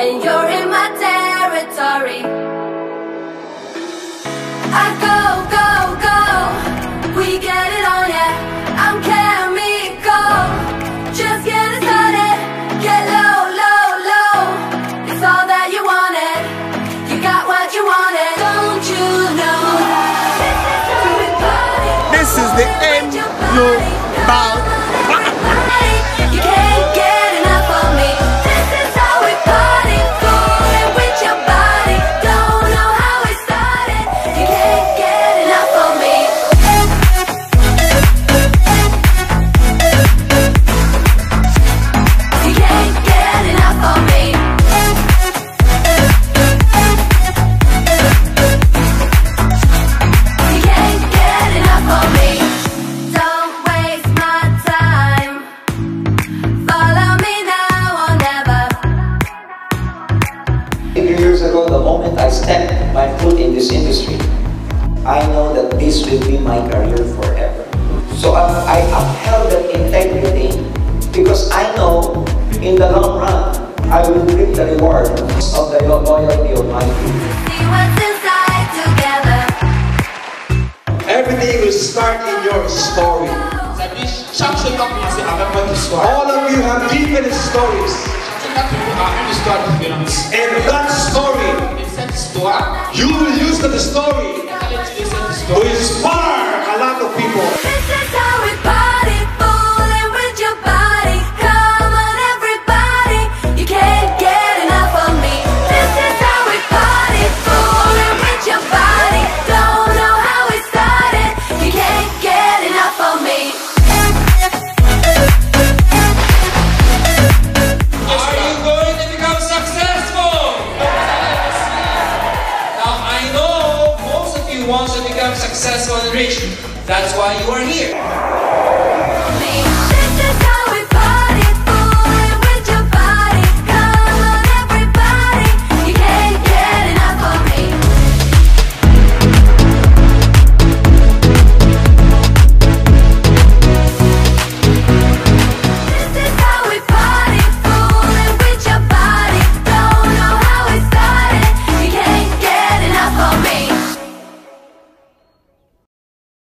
and you're in my territory. I go, go, go, we get it on, yeah. I'm chemical, just get it started. Get low, low, low, it's all that you wanted. You got what you wanted, don't you know? This is the end you bow. You can't get enough of me. This is how we party, fooling with your body. Don't know how it started. You can't get enough of me. You can't get enough of me. You can't get enough of me. Don't waste my time. Follow me now or never. 8 years ago, the moment I stepped my foot in this industry, I know that this will be my career forever. So I upheld that integrity because I know in the long run, I will reap the reward of the loyalty of my people. See what's inside together. Everything will start in your story. All of you have different stories. And that story, you will use that story to inspire a lot of people. This is how we party.